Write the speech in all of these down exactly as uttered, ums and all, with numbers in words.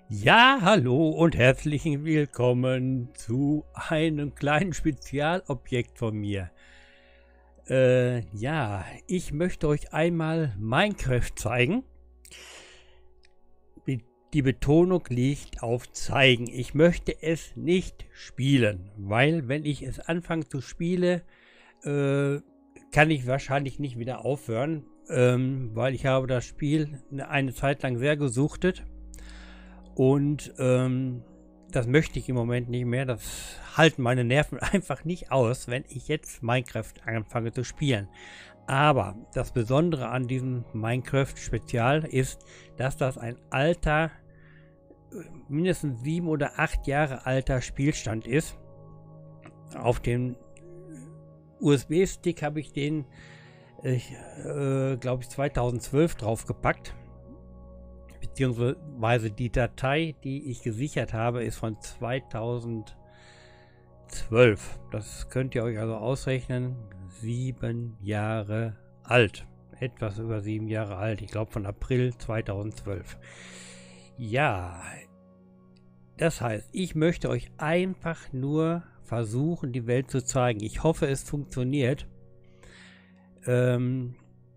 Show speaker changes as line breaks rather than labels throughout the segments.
Ja, hallo und herzlichen Willkommen zu einem kleinen Spezialobjekt von mir. Äh, ja, ich möchte euch einmal Minecraft zeigen. Be- Die Betonung liegt auf zeigen. Ich möchte es nicht spielen, weil wenn ich es anfange zu spielen, äh, kann ich wahrscheinlich nicht wieder aufhören, ähm, weil ich habe das Spiel eine Zeit lang sehr gesuchtet. Und ähm, das möchte ich im Moment nicht mehr. Das halten meine Nerven einfach nicht aus, wenn ich jetzt Minecraft anfange zu spielen. Aber das Besondere an diesem Minecraft-Spezial ist, dass das ein alter, mindestens sieben oder acht Jahre alter Spielstand ist. Auf dem U S B-Stick habe ich den, äh, glaube ich, zweitausendzwölf draufgepackt. Beziehungsweise die Datei, die ich gesichert habe, ist von zweitausendzwölf. Das könnt ihr euch also ausrechnen. Sieben Jahre alt. Etwas über sieben Jahre alt. Ich glaube von April zweitausendzwölf. Ja, das heißt, ich möchte euch einfach nur versuchen, die Welt zu zeigen. Ich hoffe, es funktioniert. Ähm,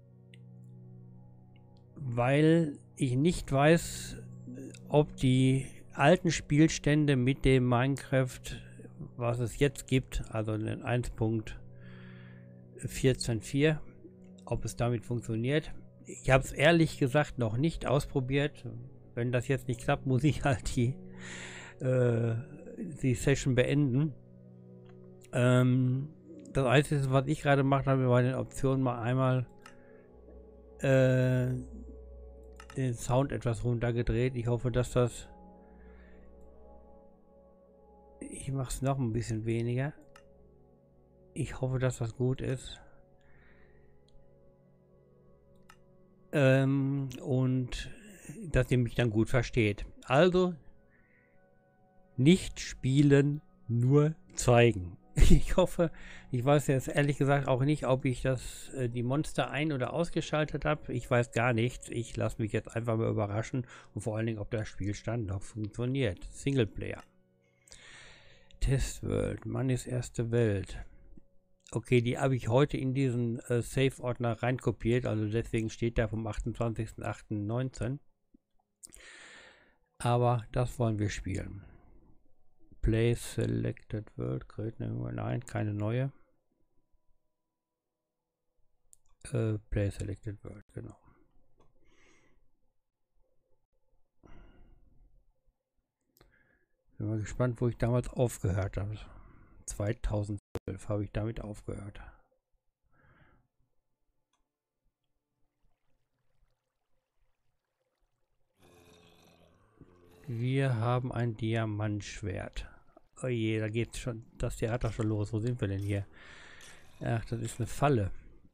weil ich nicht weiß, ob die alten Spielstände mit dem Minecraft, was es jetzt gibt, also den eins Punkt vierzehn Punkt vier, ob es damit funktioniert. Ich habe es ehrlich gesagt noch nicht ausprobiert. Wenn das jetzt nicht klappt, muss ich halt die, äh, die Session beenden. Ähm, das Einzige, was ich gerade gemacht habe, war den Optionen mal einmal äh, den Sound etwas runtergedreht. Ich hoffe, dass das... Ich mache es noch ein bisschen weniger. Ich hoffe, dass das gut ist. Ähm, und dass ihr mich dann gut versteht. Also, nicht spielen, nur zeigen. Ich hoffe, ich weiß jetzt ehrlich gesagt auch nicht, ob ich das, äh, die Monster ein- oder ausgeschaltet habe. Ich weiß gar nichts. Ich lasse mich jetzt einfach mal überraschen und vor allen Dingen, ob der Spielstand noch funktioniert. Singleplayer. Testworld, Mann ist erste Welt. Okay, die habe ich heute in diesen äh, Save-Ordner reinkopiert, also deswegen steht der vom achtundzwanzigsten achten neunzehn. Aber das wollen wir spielen. Play Selected World, create new, nein, keine neue. Äh, Play Selected World, genau. Bin mal gespannt, wo ich damals aufgehört habe. zweitausendzwölf habe ich damit aufgehört. Wir haben ein Diamantschwert. Oh je, da geht schon das Theater schon los. Wo sind wir denn hier? Ach, das ist eine Falle.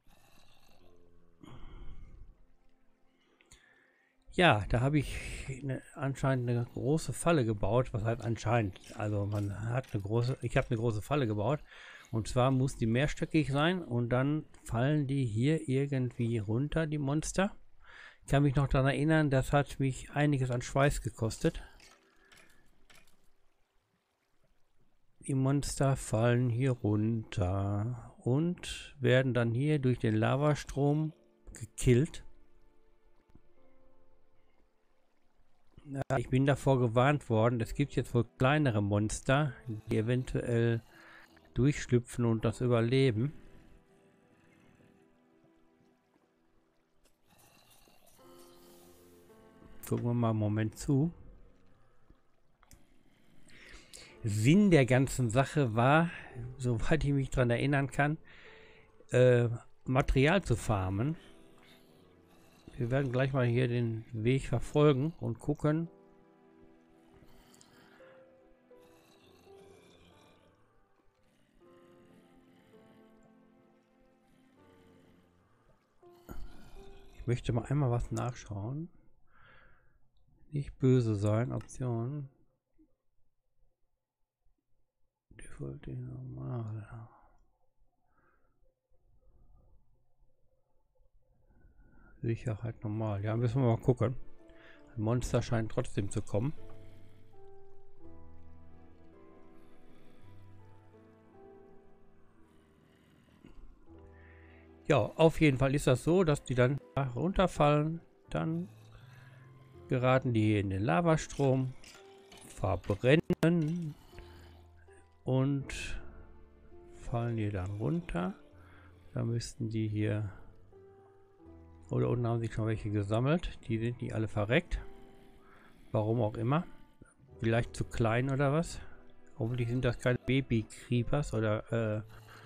Ja, da habe ich eine, anscheinend eine große Falle gebaut. Was heißt anscheinend? Also man hat eine große, ich habe eine große Falle gebaut. Und zwar muss die mehrstöckig sein und dann fallen die hier irgendwie runter, die Monster. Ich kann mich noch daran erinnern, das hat mich einiges an Schweiß gekostet. Die Monster fallen hier runter und werden dann hier durch den Lavastrom gekillt. Ja, ich bin davor gewarnt worden, es gibt jetzt wohl kleinere Monster, die eventuell durchschlüpfen und das überleben. Gucken wir mal einen Moment zu. Sinn der ganzen Sache war, soweit ich mich daran erinnern kann, äh, Material zu farmen. Wir werden gleich mal hier den Weg verfolgen und gucken. Ich möchte mal einmal was nachschauen. Nicht böse sein, Option. Default normal. Sicherheit normal. Ja, müssen wir mal gucken. Ein Monster scheint trotzdem zu kommen. Ja, auf jeden Fall ist das so, dass die dann runterfallen. Dann geraten die in den Lavastrom, verbrennen und fallen hier dann runter. Da müssten die hier... Oder unten haben sich schon welche gesammelt. Die sind nicht alle verreckt. Warum auch immer. Vielleicht zu klein oder was. Hoffentlich sind das keine Baby-Creepers oder... Äh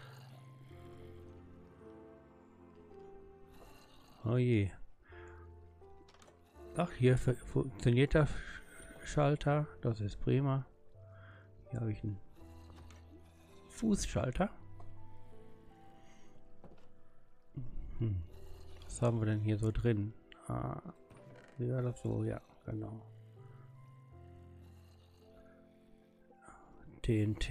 oh je. Ach, hier funktioniert der Schalter. Das ist prima. Hier habe ich einen Fußschalter. Hm. Was haben wir denn hier so drin? Ah, ja, das so, ja, genau. T N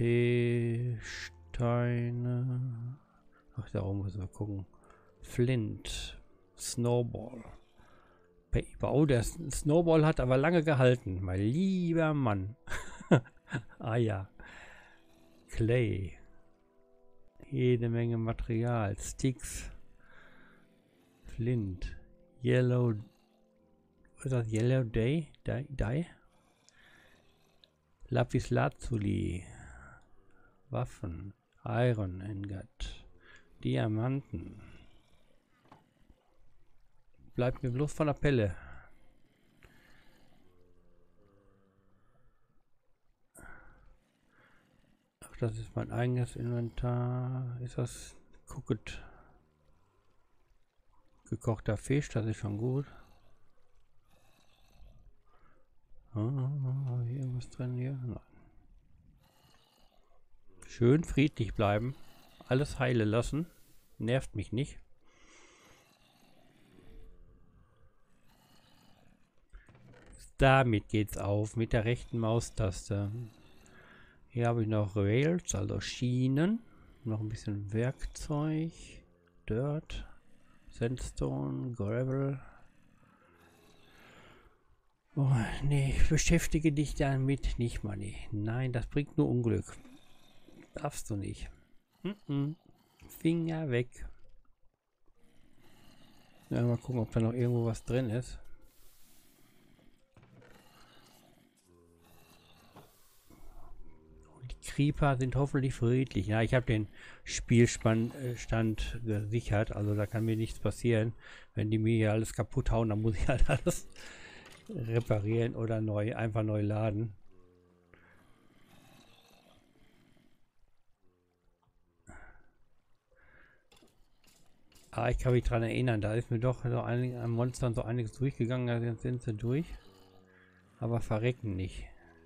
T-Steine. Ach, darum müssen wir gucken. Flint. Snowball. Oh, der Snowball hat aber lange gehalten. Mein lieber Mann. Ah ja. Clay. Jede Menge Material. Sticks. Flint. Yellow. Was ist das? Yellow Day? Die? Die? Lapis Lazuli. Waffen. Iron Ingot. Diamanten. Bleibt mir bloß von der Pelle. Ach, das ist mein eigenes Inventar. Ist das Cooked? Gekochter Fisch, das ist schon gut. Ah, hier irgendwas drin hier? Nein. Schön friedlich bleiben. Alles heile lassen. Nervt mich nicht. Damit geht's auf mit der rechten Maustaste. Hier habe ich noch Rails, also Schienen. Noch ein bisschen Werkzeug. Dirt. Sandstone. Gravel. Oh, nee, beschäftige dich damit nicht, Manni. Nein, das bringt nur Unglück. Darfst du nicht. Mm-mm. Finger weg. Ja, mal gucken, ob da noch irgendwo was drin ist. Creeper sind hoffentlich friedlich. Ja, ich habe den Spielstand äh, gesichert, also da kann mir nichts passieren. Wenn die mir hier alles kaputt hauen, dann muss ich halt alles reparieren oder neu, einfach neu laden. Ah, ich kann mich daran erinnern, da ist mir doch so einig, an Monstern so einiges durchgegangen, da sind sie durch. Aber verrecken nicht.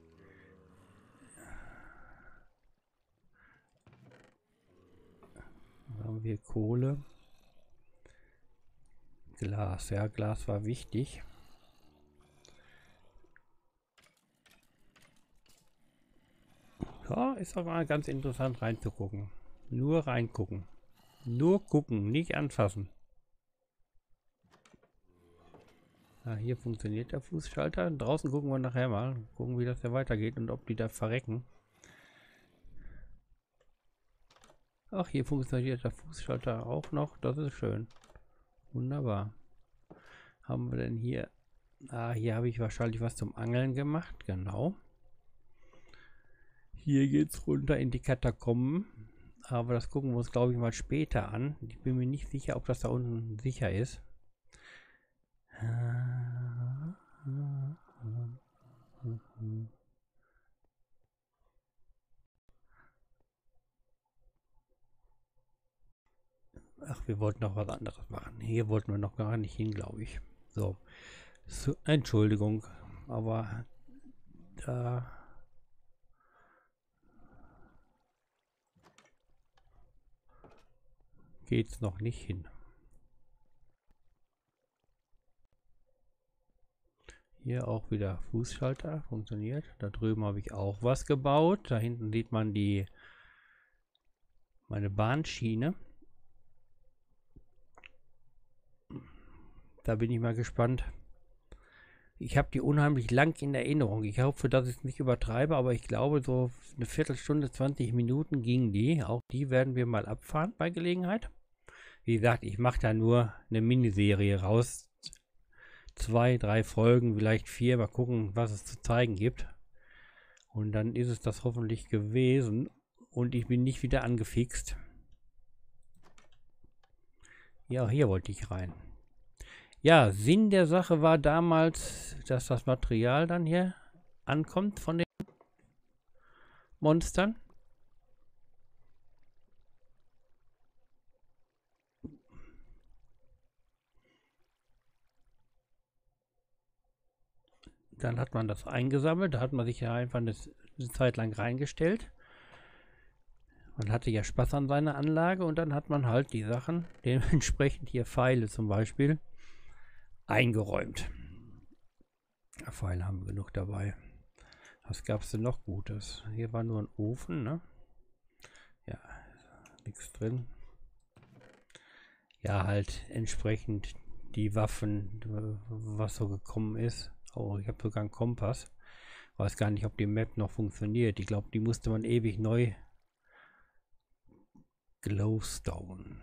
Haben wir Kohle. Glas, ja, Glas war wichtig. Ja, ist auch mal ganz interessant reinzugucken. Nur reingucken. Nur gucken, nicht anfassen. Ja, hier funktioniert der Fußschalter. Draußen gucken wir nachher mal. Gucken, wie das ja weitergeht und ob die da verrecken. Ach, hier funktioniert der Fußschalter auch noch. Das ist schön. Wunderbar. Haben wir denn hier... Ah, hier habe ich wahrscheinlich was zum Angeln gemacht. Genau. Hier geht's runter in die Katakomben. Aber das gucken wir uns, glaube ich, mal später an. Ich bin mir nicht sicher, ob das da unten sicher ist. Ach, wir wollten noch was anderes machen. Hier wollten wir noch gar nicht hin, glaube ich. So. so. Entschuldigung, aber da... geht's noch nicht hin. Hier auch wieder Fußschalter, funktioniert. Da drüben habe ich auch was gebaut. Da hinten sieht man die meine Bahnschiene. Da bin ich mal gespannt. Ich habe die unheimlich lang in Erinnerung. Ich hoffe, dass ich es nicht übertreibe, aber ich glaube, so eine Viertelstunde, zwanzig Minuten ging die. Auch die werden wir mal abfahren bei Gelegenheit. Wie gesagt, ich mache da nur eine Miniserie raus. Zwei, drei Folgen, vielleicht vier. Mal gucken, was es zu zeigen gibt. Und dann ist es das hoffentlich gewesen. Und ich bin nicht wieder angefixt. Ja, hier wollte ich rein. Ja, Sinn der Sache war damals, dass das Material dann hier ankommt von den Monstern. Dann hat man das eingesammelt. Da hat man sich ja einfach eine, eine Zeit lang reingestellt. Man hatte ja Spaß an seiner Anlage und dann hat man halt die Sachen, dementsprechend hier Pfeile zum Beispiel, eingeräumt. Ja, Pfeile haben wir genug dabei. Was gab es denn noch Gutes? Hier war nur ein Ofen, ne? Ja, nichts drin. Ja, halt entsprechend die Waffen, was so gekommen ist. Oh, ich habe sogar einen Kompass. Weiß gar nicht, ob die Map noch funktioniert. Ich glaube, die musste man ewig neu... Glowstone.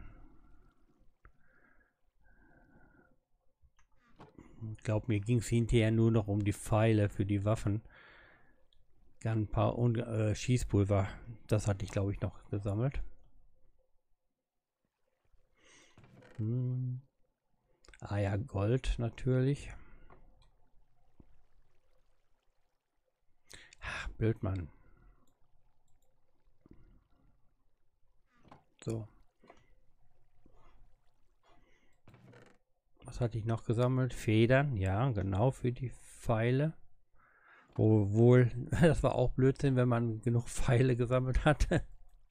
Ich glaube, mir ging es hinterher nur noch um die Pfeile für die Waffen. Gunpowder und äh, Schießpulver. Das hatte ich, glaube ich, noch gesammelt. Hm. Ah ja, Gold natürlich. Ach, Blödmann. So. Was hatte ich noch gesammelt? Federn, ja, genau, für die Pfeile. Obwohl, das war auch Blödsinn, wenn man genug Pfeile gesammelt hatte.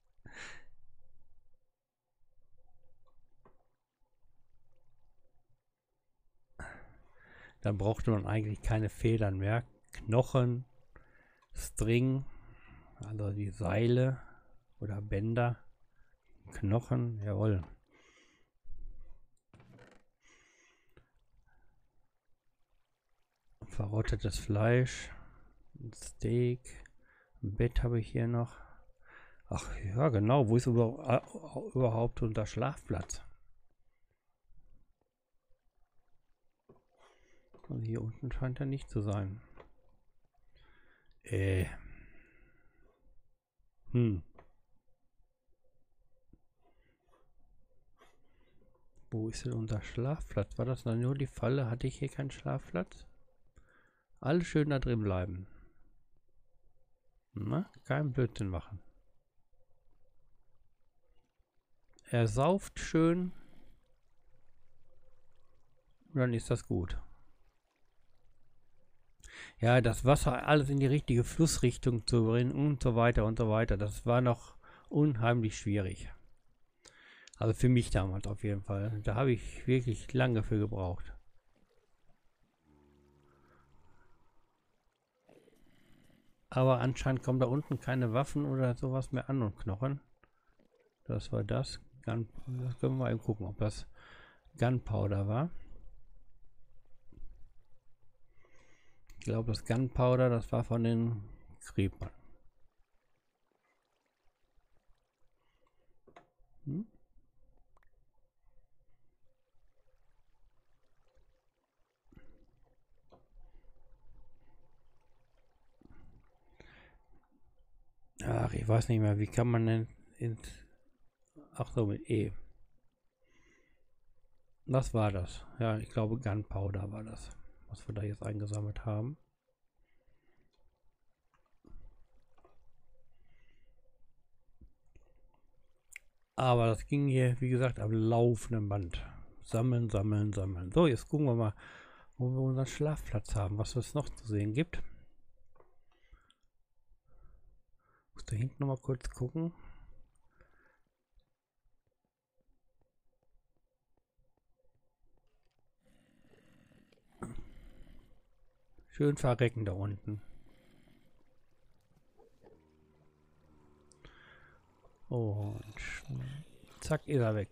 Dann brauchte man eigentlich keine Federn mehr. Knochen, String, also die Seile oder Bänder, Knochen, jawohl. Verrottetes Fleisch, ein Steak, ein Bett habe ich hier noch. Ach ja, genau, wo ist über, überhaupt unser Schlafplatz? Und hier unten scheint er nicht zu sein. Äh. Hm. Wo ist denn unser Schlafplatz? War das dann nur die Falle? Hatte ich hier keinen Schlafplatz? Alles schön da drin bleiben. Na, kein Blödsinn machen. Er sauft schön. Dann ist das gut. Ja, das Wasser alles in die richtige Flussrichtung zu bringen und so weiter und so weiter. Das war noch unheimlich schwierig. Also für mich damals auf jeden Fall. Da habe ich wirklich lange für gebraucht. Aber anscheinend kommen da unten keine Waffen oder sowas mehr an und Knochen. Das war das. Gun, das können wir mal eben gucken, ob das Gunpowder war. Ich glaube, das Gunpowder, das war von den Creepern. Hm? Ach, ich weiß nicht mehr, wie kann man denn ins... Ach so, mit E. Was war das? Ja, ich glaube Gunpowder war das, was wir da jetzt eingesammelt haben. Aber das ging hier, wie gesagt, am laufenden Band. Sammeln, sammeln, sammeln. So, jetzt gucken wir mal, wo wir unseren Schlafplatz haben, was es noch zu sehen gibt. Muss da hinten noch mal kurz gucken. Schön verrecken da unten. Und zack, ist er weg.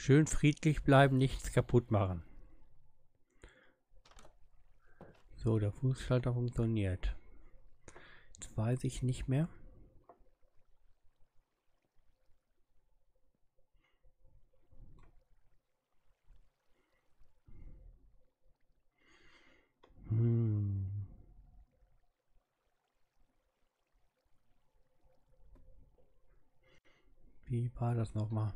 Schön friedlich bleiben, nichts kaputt machen. So, der Fußschalter funktioniert. Jetzt weiß ich nicht mehr. Hm. Wie war das nochmal?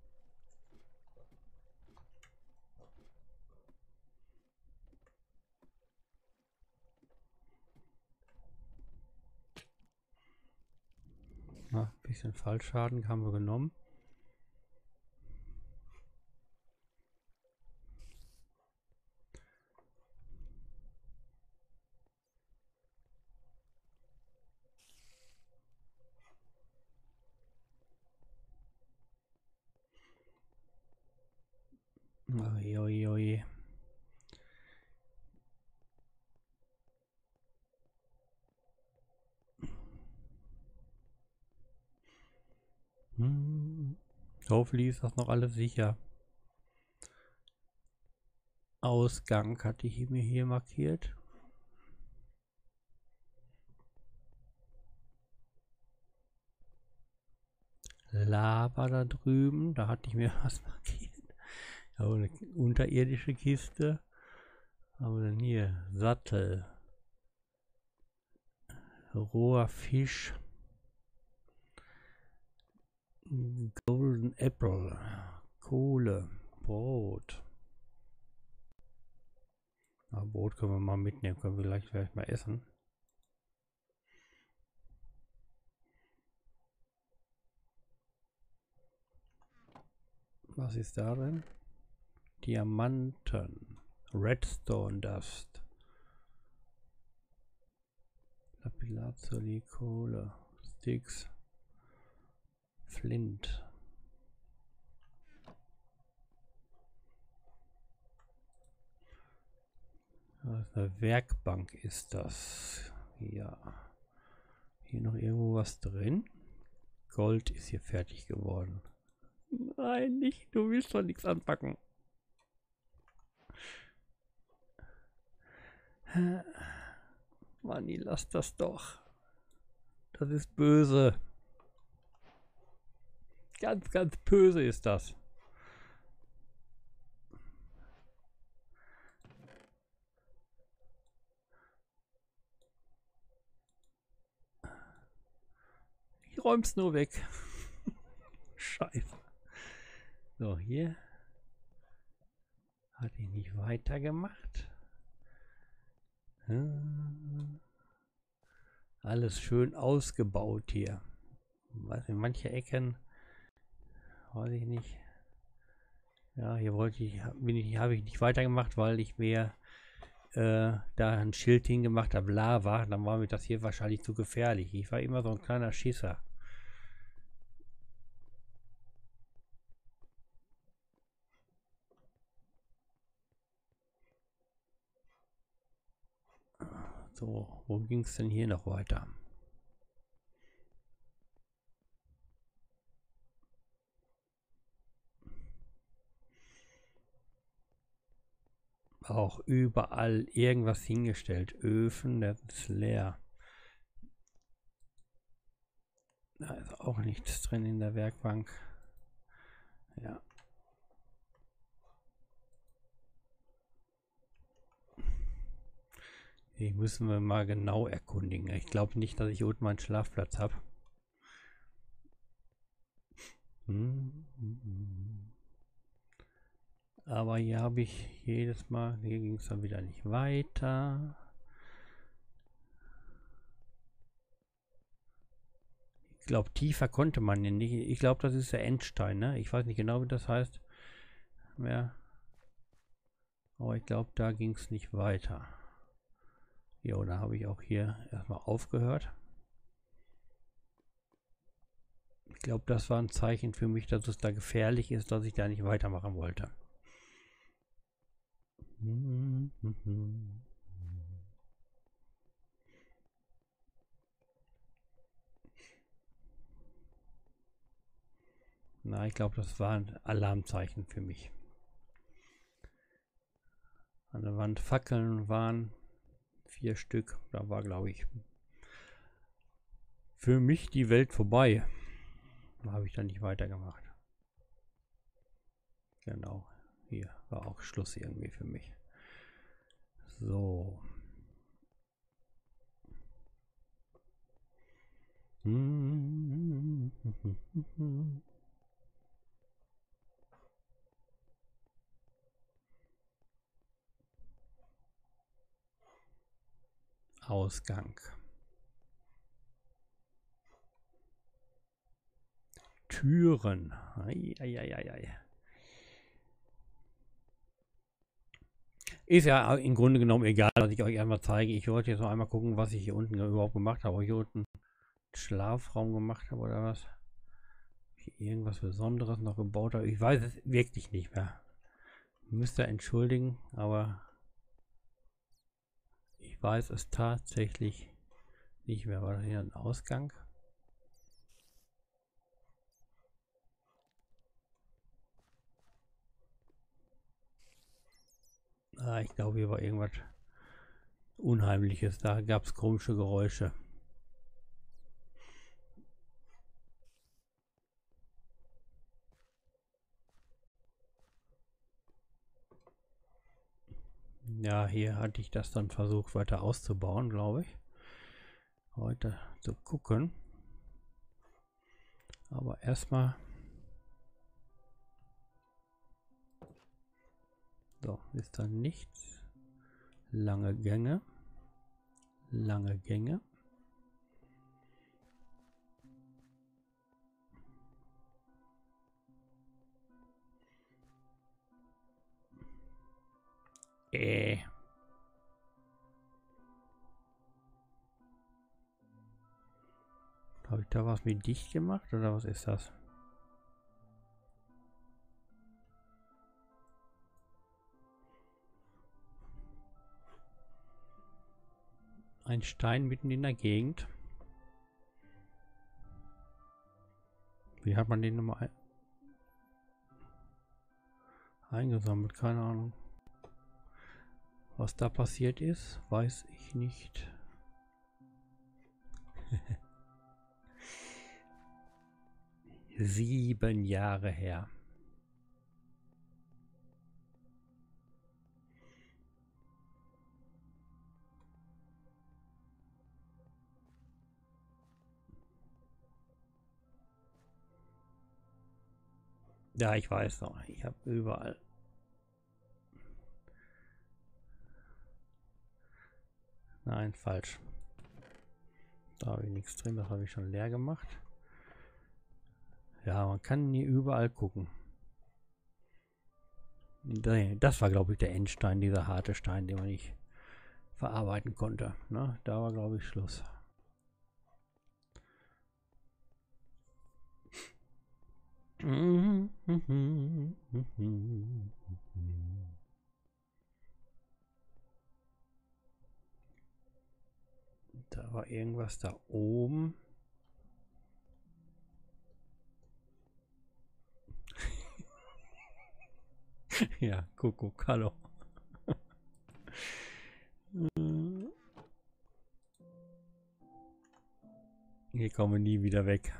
Ein bisschen Fallschaden haben wir genommen. Oi, oi, oi. Hm. Hoffentlich ist das noch alles sicher. Ausgang hatte ich mir hier markiert. Lava da drüben, da hatte ich mir was markiert. Aber eine unterirdische Kiste. Aber dann hier, Sattel. Roher Fisch. Golden Apple. Kohle. Brot. Na, Brot können wir mal mitnehmen, können wir gleich vielleicht mal essen. Was ist darin? Diamanten. Redstone Dust. Lapillazuli, Kohle. Sticks. Flint. Eine Werkbank ist das. Ja. Hier noch irgendwo was drin? Gold ist hier fertig geworden. Nein, nicht. Du willst doch nichts anpacken. Manni, lass das doch. Das ist böse. Ganz, ganz böse ist das. Ich räum's nur weg. Scheiße. So, hier. Hatte ich nicht weitergemacht. Hm. Alles schön ausgebaut hier. Was in manche Ecken, weiß ich nicht. Ja, hier wollte ich, bin ich, habe ich nicht weitergemacht, weil ich mir äh, da ein Schild hingemacht habe, Lava. Dann war mir das hier wahrscheinlich zu gefährlich. Ich war immer so ein kleiner Schisser. So, wo ging es denn hier noch weiter? Auch überall irgendwas hingestellt. Öfen, das ist leer. Da ist auch nichts drin in der Werkbank. Ja. Hier müssen wir mal genau erkundigen. Ich glaube nicht, dass ich unten meinen Schlafplatz habe. Hm. Aber hier habe ich jedes Mal, hier ging es dann wieder nicht weiter. Ich glaube, tiefer konnte man den nicht. Ich glaube, das ist der Endstein, ne? Ich weiß nicht genau, wie das heißt. Ja. Aber ich glaube, da ging es nicht weiter. Jo, da habe ich auch hier erstmal aufgehört. Ich glaube, das war ein Zeichen für mich, dass es da gefährlich ist, dass ich da nicht weitermachen wollte. Na, ich glaube, das war ein Alarmzeichen für mich. An der Wand Fackeln waren vier Stück. Da war, glaube ich, für mich die Welt vorbei. Da habe ich dann nicht weitergemacht. Genau. Hier war auch Schluss irgendwie für mich. So. Ausgang. Türen. Ei, ei, ei, ei, ei. Ist ja im Grunde genommen egal, was ich euch einmal zeige. Ich wollte jetzt noch einmal gucken, was ich hier unten überhaupt gemacht habe. Ob ich hier unten einen Schlafraum gemacht habe oder was. Ob ich irgendwas Besonderes noch gebaut habe. Ich weiß es wirklich nicht mehr. Müsst ihr entschuldigen, aber ich weiß es tatsächlich nicht mehr. War das hier ein Ausgang? Ah, ich glaube, hier war irgendwas Unheimliches. Da gab es komische Geräusche. Ja, hier hatte ich das dann versucht weiter auszubauen, glaube ich. Heute zu gucken. Aber erstmal. So, ist da nichts. Lange Gänge. Lange Gänge. Äh. Habe ich da was mit dicht gemacht oder was ist das? Ein Stein mitten in der Gegend. Wie hat man den nochmal ein eingesammelt? Keine Ahnung. Was da passiert ist, weiß ich nicht. Sieben Jahre her. Ja, ich weiß noch. Ich habe überall. Nein, falsch. Da habe ich nichts drin. Das habe ich schon leer gemacht. Ja, man kann nie überall gucken. Das war, glaube ich, der Endstein, dieser harte Stein, den man nicht verarbeiten konnte. Ne? Da war, glaube ich, Schluss. Da war irgendwas da oben. Ja, Kuckuck, hallo. Hier kommen wir nie wieder weg.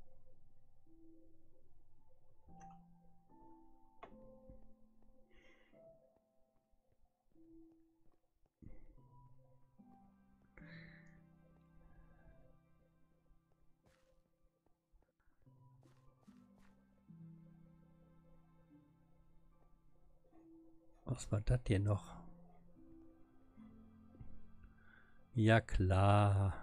Was war das hier noch? Ja klar.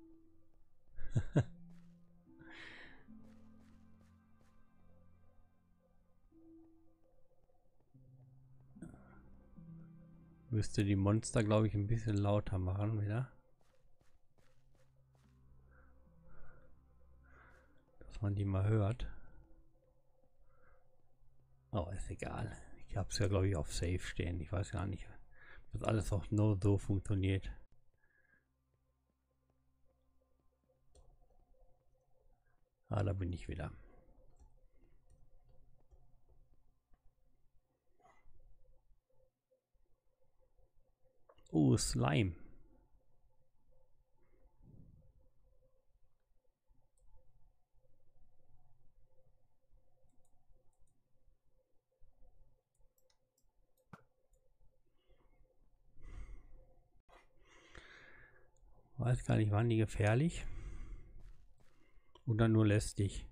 Müsste die Monster, glaube ich, ein bisschen lauter machen wieder. Dass man die mal hört. Oh, ist egal. Ich habe es ja, glaube ich, auf Safe stehen. Ich weiß gar nicht, dass alles auch nur so funktioniert. Ah, da bin ich wieder. Oh, Slime. Weiß gar nicht, waren die gefährlich? Oder nur lästig?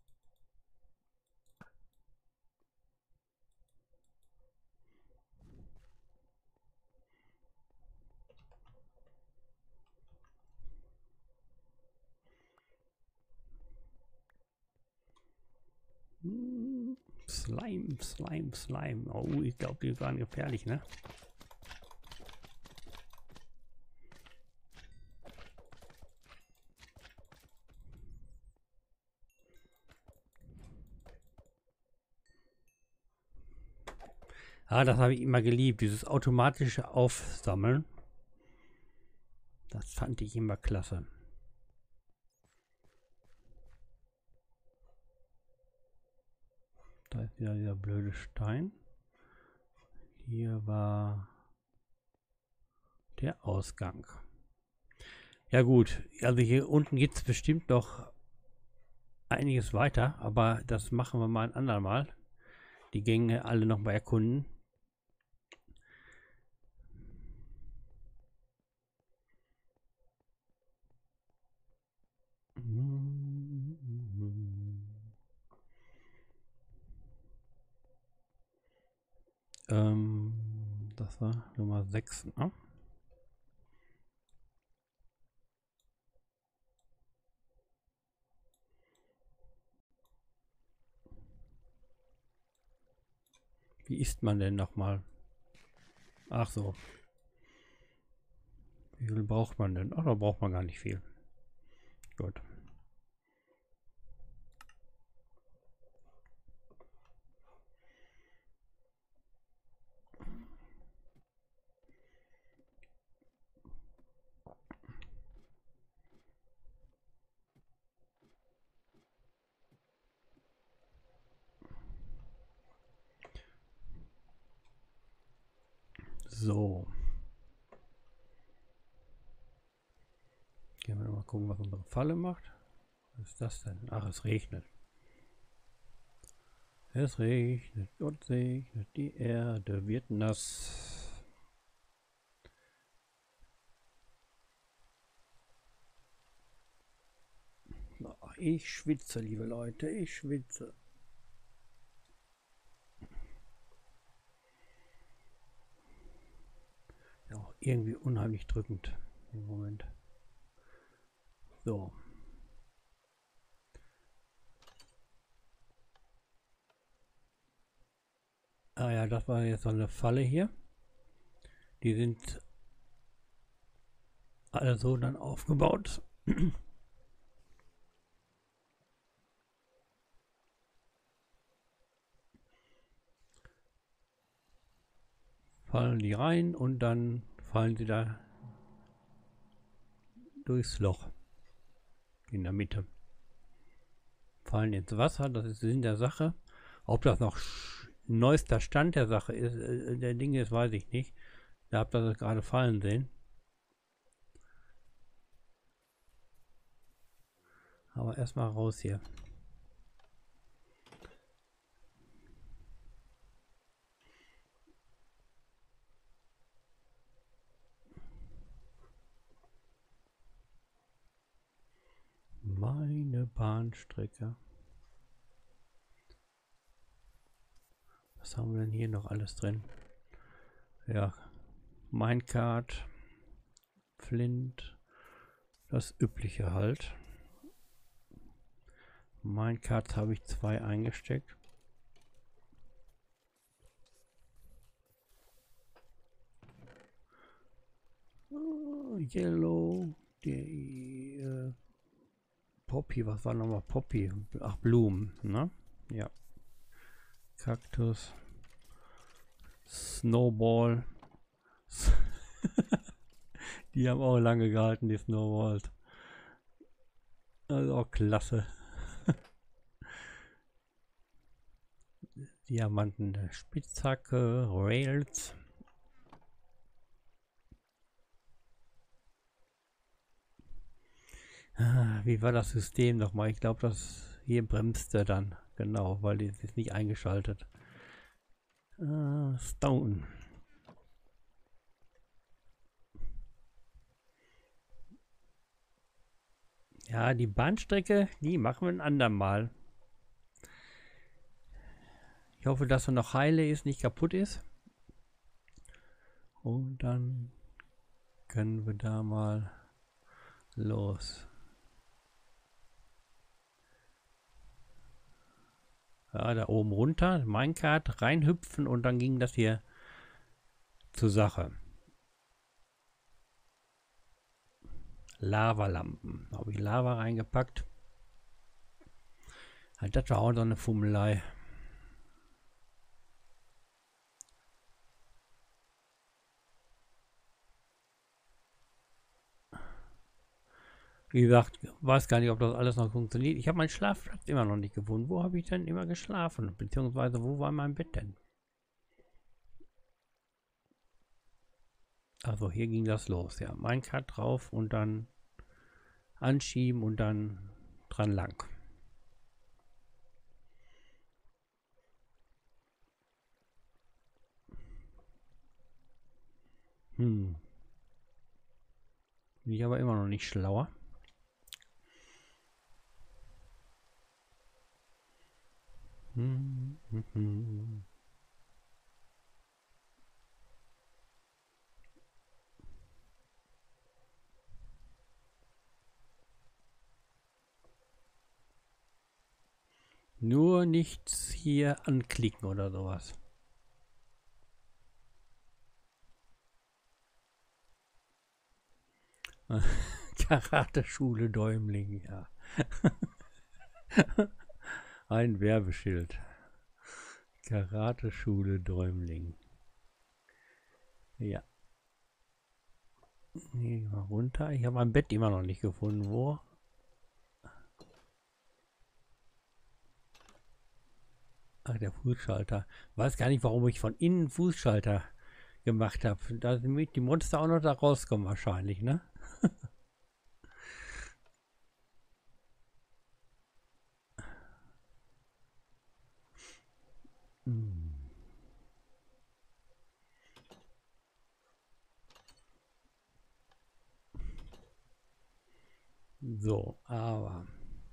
Hm, Slime, Slime, Slime. Oh, ich glaube, die waren gefährlich, ne? Ah, das habe ich immer geliebt, dieses automatische Aufsammeln. Das fand ich immer klasse. Da ist wieder dieser blöde Stein. Hier war der Ausgang. Ja gut, also hier unten geht es bestimmt noch einiges weiter, aber das machen wir mal ein andermal. Die Gänge alle noch mal erkunden. Ähm, das war Nummer sechs, ne? Wie isst man denn nochmal? Ach so. Wie viel braucht man denn? Ach, da braucht man gar nicht viel. Gut. So. Gehen wir mal gucken, was unsere Falle macht. Was ist das denn? Ach, es regnet. Es regnet und regnet, die Erde wird nass. Ach, ich schwitze, liebe Leute, ich schwitze. Ja, auch irgendwie unheimlich drückend im Moment. So. Ah ja, das war jetzt so eine Falle hier. Die sind alle so dann aufgebaut. Fallen die rein und dann fallen sie da durchs Loch in der Mitte. Fallen ins Wasser, das ist Sinn der Sache. Ob das noch neuester Stand der Sache ist, äh, der Dinge ist, weiß ich nicht. Da habt ihr das gerade fallen sehen. Aber erstmal raus hier. Meine Bahnstrecke. Was haben wir denn hier noch alles drin? Ja, Minecart, Flint, das übliche halt. Minecarts habe ich zwei eingesteckt. Oh, Yellow, die äh, Poppy, was war nochmal Poppy? Ach, Blumen, ne? Ja. Kaktus. Snowball. Die haben auch lange gehalten, die Snowballs. Also auch klasse. Diamanten, Spitzhacke, Rails. Wie war das System nochmal? Ich glaube, das hier bremste dann. Genau, weil die ist nicht eingeschaltet. Uh, Stone. Ja, die Bahnstrecke, die machen wir ein andermal. Ich hoffe, dass er noch heile ist, nicht kaputt ist. Und dann können wir da mal los. Ja, da oben runter, Minecart, reinhüpfen und dann ging das hier zur Sache. Lavalampen. Da habe ich Lava reingepackt. Halt, das war auch so eine Fummelei. Wie gesagt, weiß gar nicht, ob das alles noch funktioniert. Ich habe meinen Schlafplatz immer noch nicht gefunden. Wo habe ich denn immer geschlafen? Beziehungsweise, wo war mein Bett denn? Also hier ging das los. Ja, Minecart drauf und dann anschieben und dann dran lang. Hm. Bin ich aber immer noch nicht schlauer. Hm, hm, hm. Nur nichts hier anklicken oder sowas. Karateschule Däumling, ja. Ein Werbeschild. Karateschule Däumling. Ja. Hier mal runter. Ich habe mein Bett immer noch nicht gefunden. Wo? Ach, der Fußschalter. Weiß gar nicht, warum ich von innen Fußschalter gemacht habe. Da sind die Monster auch noch da rauskommen wahrscheinlich, ne? hm. So, aber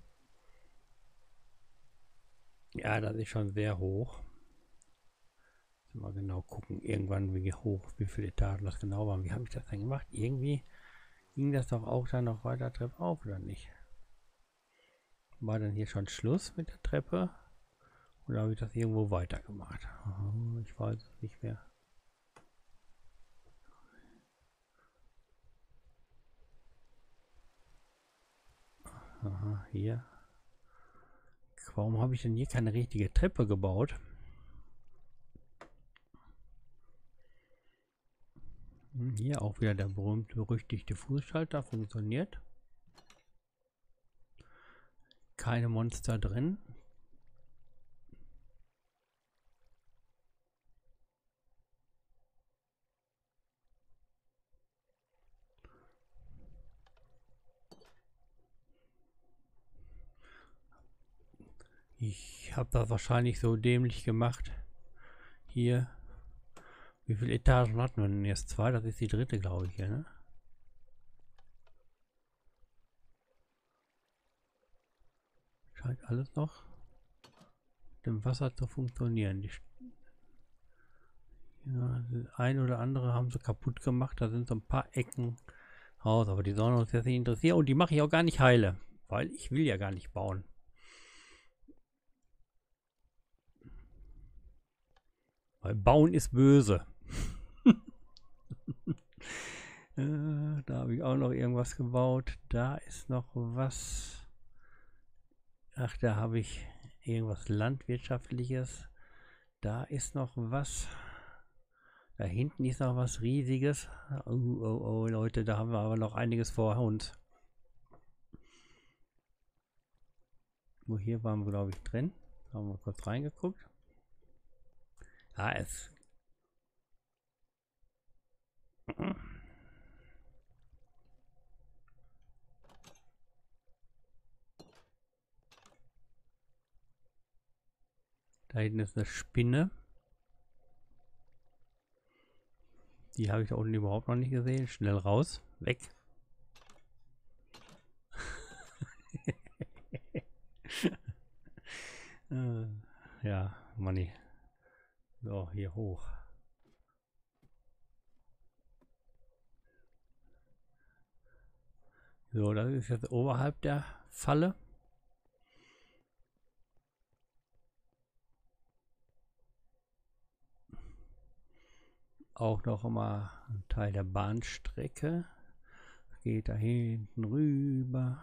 ja, das ist schon sehr hoch. Mal genau gucken, irgendwann wie hoch, wie viele Etagen das genau waren. Wie habe ich das denn gemacht? Irgendwie ging das doch auch dann noch weiter Treppe auf, oder nicht? War dann hier schon Schluss mit der Treppe? Oder habe ich das irgendwo weitergemacht? Oh, ich weiß es nicht mehr. Aha, hier. Warum habe ich denn hier keine richtige Treppe gebaut? Hier auch wieder der berühmt-berüchtigte Fußschalter funktioniert. Keine Monster drin. Ich habe das wahrscheinlich so dämlich gemacht. Hier. Wie viele Etagen hatten wir denn jetzt? Zwei, das ist die dritte, glaube ich, hier, ne? Scheint alles noch mit dem Wasser zu funktionieren. Die ja, ein oder andere haben sie kaputt gemacht. Da sind so ein paar Ecken raus, aber die sollen uns jetzt nicht interessieren. Und die mache ich auch gar nicht heile, weil ich will ja gar nicht bauen. Weil bauen ist böse. äh, da habe ich auch noch irgendwas gebaut. Da ist noch was. Ach, da habe ich irgendwas Landwirtschaftliches. Da ist noch was. Da hinten ist noch was Riesiges. Oh, oh, oh, Leute, da haben wir aber noch einiges vor uns. Wo hier waren wir, glaube ich, drin. Da haben wir kurz reingeguckt. Ah, es. Da hinten ist eine Spinne. Die habe ich da unten überhaupt noch nicht gesehen. Schnell raus. Weg. äh, ja, Manni. So, hier hoch. So, das ist jetzt oberhalb der Falle. Auch noch mal ein Teil der Bahnstrecke. Geht da hinten rüber.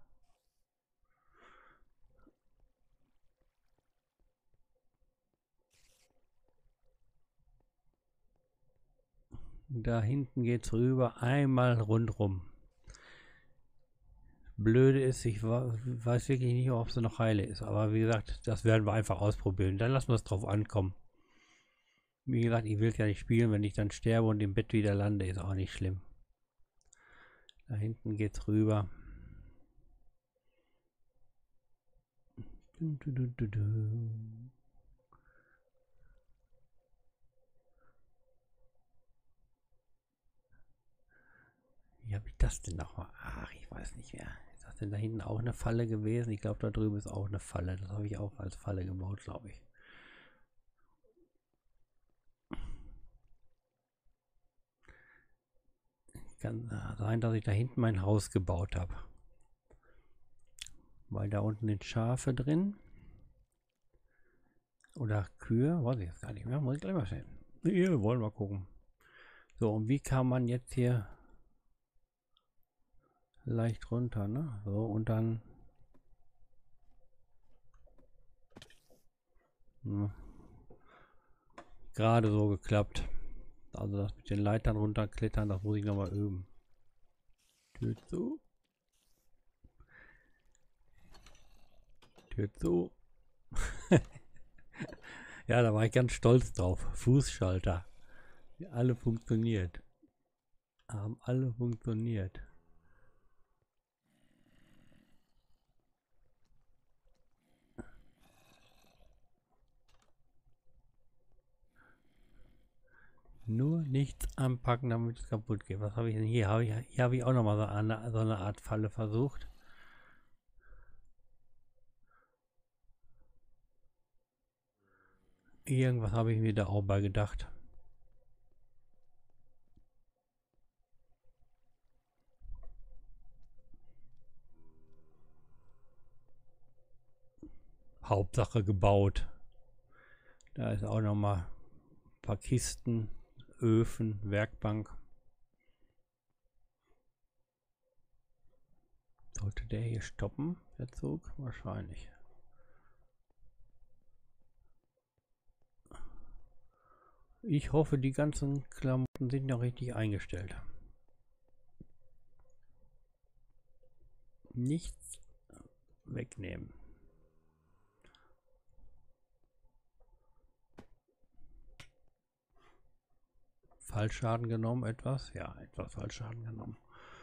Da hinten geht's rüber, einmal rundrum. Blöde ist, ich weiß wirklich nicht, ob es noch heile ist. Aber wie gesagt, das werden wir einfach ausprobieren. Dann lassen wir es drauf ankommen. Wie gesagt, ich will es ja nicht spielen, wenn ich dann sterbe und im Bett wieder lande, ist auch nicht schlimm. Da hinten geht's rüber. Du, du, du, du, du. Wie habe ich das denn nochmal? Ach, ich weiß nicht mehr. Ist das denn da hinten auch eine Falle gewesen? Ich glaube, da drüben ist auch eine Falle. Das habe ich auch als Falle gebaut, glaube ich. Kann sein, dass ich da hinten mein Haus gebaut habe. Weil da unten sind Schafe drin. Oder Kühe. Weiß ich jetzt gar nicht mehr. Muss ich gleich mal sehen. Wir wollen mal gucken. So, und wie kann man jetzt hier leicht runter, ne? So, und dann hm, gerade so geklappt. Also das mit den Leitern runterklettern, das muss ich noch mal üben. Tür zu. Tür zu. Ja, da war ich ganz stolz drauf. Fußschalter. Die alle funktioniert. Haben alle funktioniert. Nur nichts anpacken, damit es kaputt geht. Was habe ich denn hier? Habe ich, hier habe ich auch noch mal so eine, so eine Art Falle versucht. Irgendwas habe ich mir da auch bei gedacht. Hauptsache gebaut. Da ist auch noch mal ein paar Kisten, Öfen, Werkbank. Sollte der hier stoppen, der Zug? Wahrscheinlich. Ich hoffe, die ganzen Klamotten sind noch richtig eingestellt. Nichts wegnehmen. Fallschaden genommen etwas? Ja, etwas Fallschaden genommen.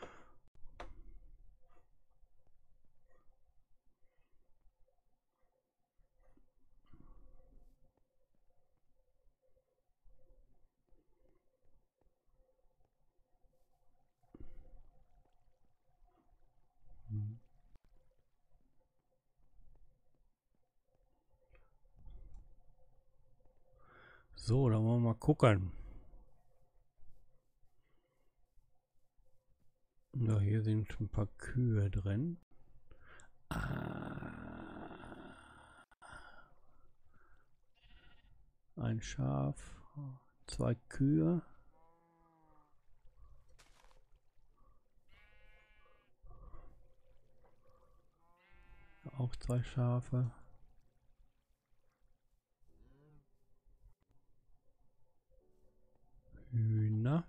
Hm. So, dann wollen wir mal gucken. Ja, hier sind ein paar Kühe drin. Ah. Ein Schaf, zwei Kühe. Auch zwei Schafe. Hühner.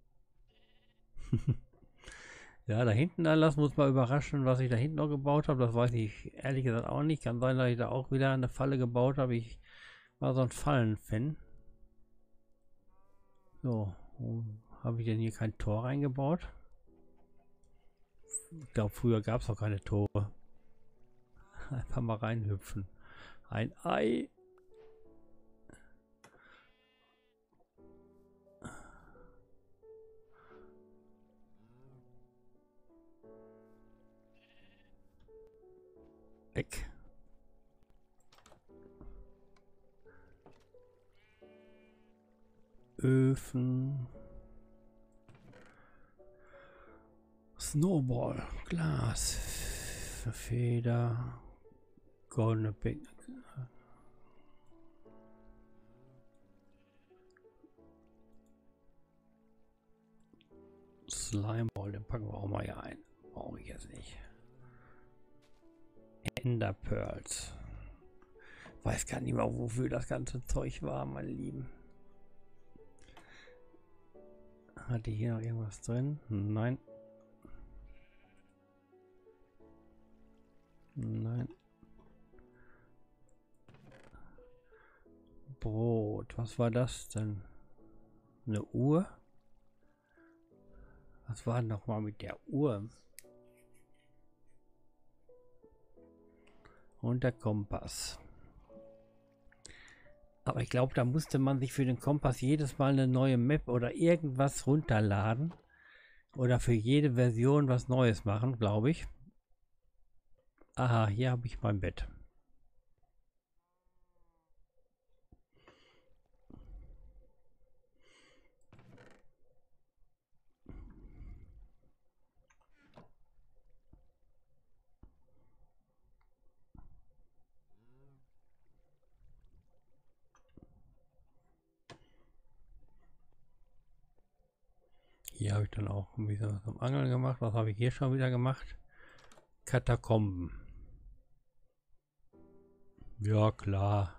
Ja, da hinten dann lassen wir uns mal überraschen, was ich da hinten noch gebaut habe. Das weiß ich ehrlich gesagt auch nicht. Kann sein, dass ich da auch wieder eine Falle gebaut habe. Ich war so ein Fallenfan. So, habe ich denn hier kein Tor reingebaut? Ich glaube, früher gab es auch keine Tore. Einfach mal reinhüpfen. Ein Ei. weg. Öfen. Snowball. Glas. Feder. Goldene Pick. Slimeball, den packen wir auch mal hier ein. Brauche ich jetzt nicht. Ender Pearls. Weiß gar nicht mehr, wofür das ganze Zeug war, meine Lieben. Hatte hier noch irgendwas drin? Nein. Nein. Brot. Was war das denn? Eine Uhr? Was war noch mal mit der Uhr? Und der Kompass. Aber ich glaube, da musste man sich für den Kompass jedes Mal eine neue Map oder irgendwas runterladen. Oder für jede Version was Neues machen, glaube ich. Aha, hier habe ich mein Bett. Hier habe ich dann auch ein bisschen was zum Angeln gemacht. Was habe ich hier schon wieder gemacht? Katakomben. Ja, klar.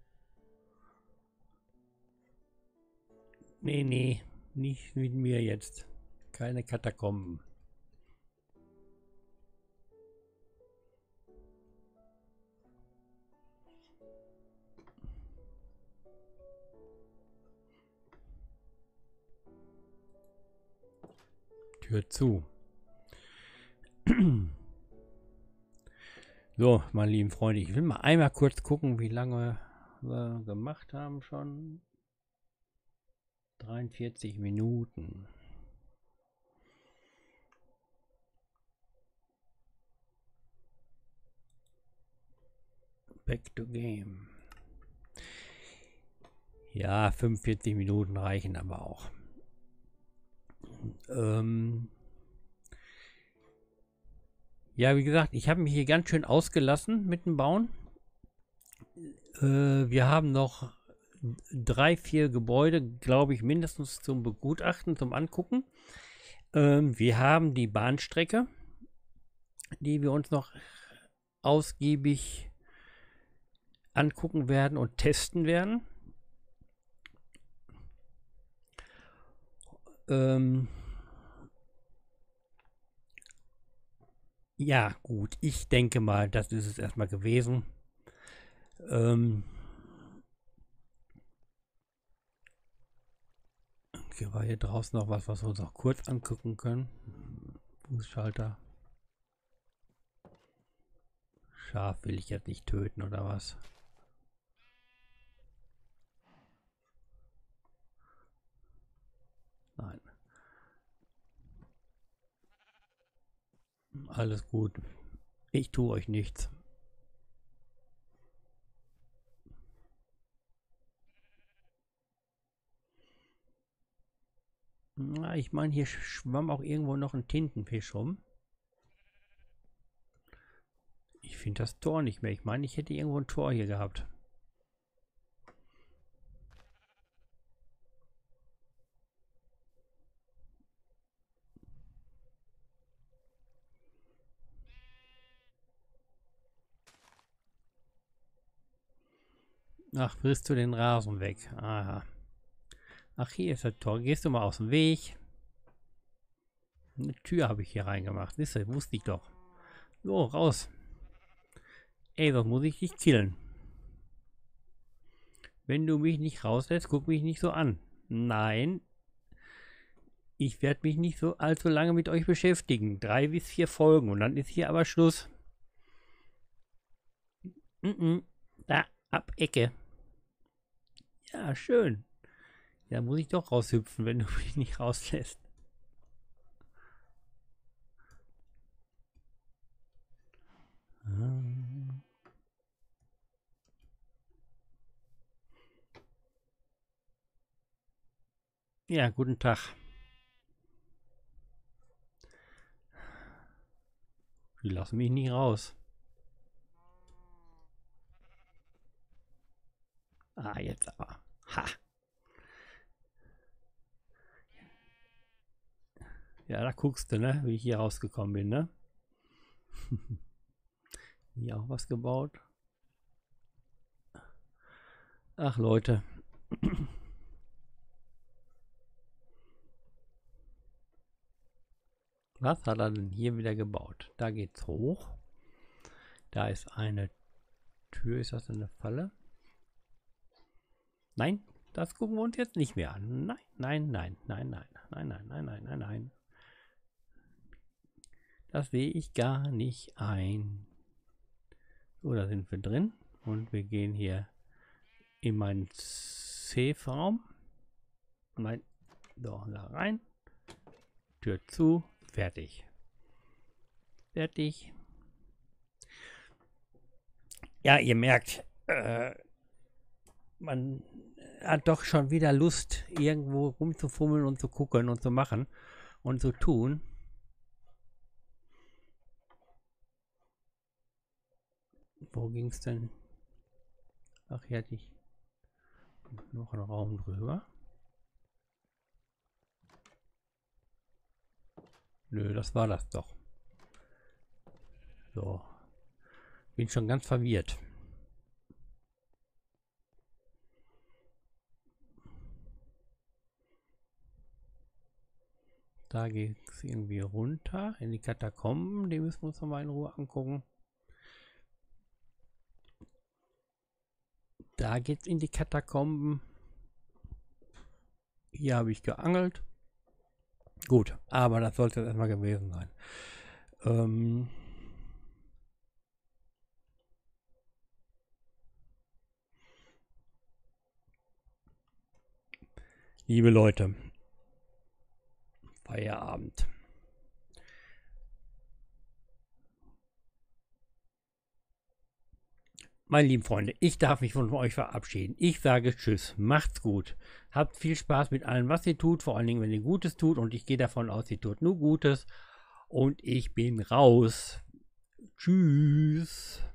Nee, nee, nicht mit mir jetzt. Keine Katakomben. Tür zu. So, meine lieben Freunde, ich will mal einmal kurz gucken, wie lange wir gemacht haben schon. dreiundvierzig Minuten. Back to game. Ja, fünfundvierzig Minuten reichen aber auch. Ähm ja, wie gesagt, ich habe mich hier ganz schön ausgelassen mit dem Bauen. Äh, wir haben noch drei, vier Gebäude, glaube ich, mindestens zum Begutachten, zum Angucken. Ähm, wir haben die Bahnstrecke, die wir uns noch ausgiebig angucken werden und testen werden. Ähm ja, gut, ich denke mal, das ist es erstmal gewesen. Ähm okay, war hier draußen noch was, was wir uns auch kurz angucken können. Fußschalter. Schaf will ich jetzt nicht töten, oder was? Nein. Alles gut. Ich tue euch nichts. Na, ich meine, hier schwamm auch irgendwo noch ein Tintenfisch rum. Ich finde das Tor nicht mehr. Ich meine, ich hätte irgendwo ein Tor hier gehabt. Ach, frisst du den Rasen weg. Aha. Ach, hier ist das Tor. Gehst du mal aus dem Weg. Eine Tür habe ich hier reingemacht. Siehst du, wusste ich doch. So, raus. Ey, sonst muss ich dich killen. Wenn du mich nicht rauslässt, guck mich nicht so an. Nein. Ich werde mich nicht so allzu lange mit euch beschäftigen. Drei bis vier Folgen und dann ist hier aber Schluss. Mm -mm. Da, ab Ecke. Ja, schön. Ja, muss ich doch raushüpfen, wenn du mich nicht rauslässt. Ja, guten Tag. Die lassen mich nicht raus. Ah, jetzt aber. Ha. Ja, da guckst du, ne, wie ich hier rausgekommen bin, ne? Hier auch was gebaut. Ach, Leute. Was hat er denn hier wieder gebaut? Da geht's hoch. Da ist eine Tür. Ist das eine Falle? Nein, das gucken wir uns jetzt nicht mehr an. Nein, nein, nein, nein, nein, nein, nein, nein, nein, nein, nein. Das sehe ich gar nicht ein. So, da sind wir drin. Und wir gehen hier in meinen Safe-Raum. Mein, so, da rein. Tür zu. Fertig. Fertig. Ja, ihr merkt, äh, man hat doch schon wieder Lust, irgendwo rumzufummeln und zu gucken und zu machen und zu tun. Wo ging es denn? Ach, hier hatte ich noch einen Raum drüber. Nö, das war das doch. So. Bin schon ganz verwirrt. Da geht es irgendwie runter in die Katakomben. Die müssen wir uns nochmal in Ruhe angucken. Da geht es in die Katakomben. Hier habe ich geangelt. Gut, aber das sollte es erstmal gewesen sein. Ähm Liebe Leute, Feierabend. Meine lieben Freunde, ich darf mich von euch verabschieden. Ich sage Tschüss, macht's gut. Habt viel Spaß mit allem, was ihr tut, vor allen Dingen, wenn ihr Gutes tut. Und ich gehe davon aus, ihr tut nur Gutes. Und ich bin raus. Tschüss.